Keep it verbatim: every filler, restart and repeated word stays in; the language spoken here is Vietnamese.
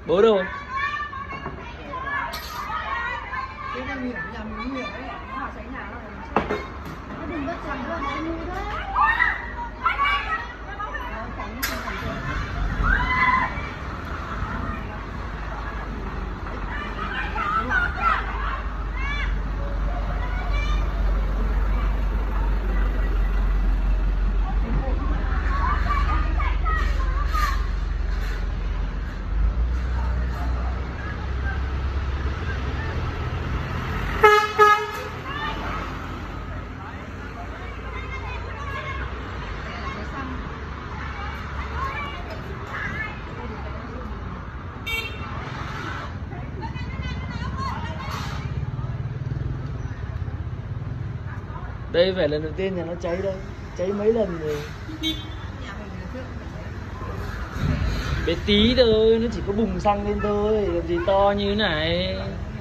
Bố đâu? Cái này nguy hiểm, nhà mình nguy hiểm đấy, nó hỏa cháy nhà rồi. Nó đừng bất chẳng luôn, anh ngu thôi. Nó tránh không thành được. Đây phải lần đầu tiên nhà nó cháy đây, cháy mấy lần rồi. Bé tí thôi, nó chỉ có bùng xăng lên thôi, làm gì to như thế này.